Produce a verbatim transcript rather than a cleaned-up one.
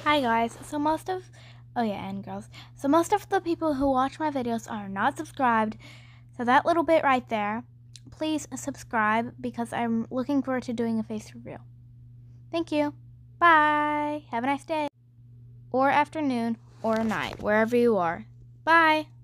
Hi guys. So most of oh yeah, and girls. So most of the people who watch my videos are not subscribed. So that little bit right there, please subscribe because I'm looking forward to doing a face reveal. Thank you. Bye. Have a nice day. Or afternoon or night, wherever you are. Bye.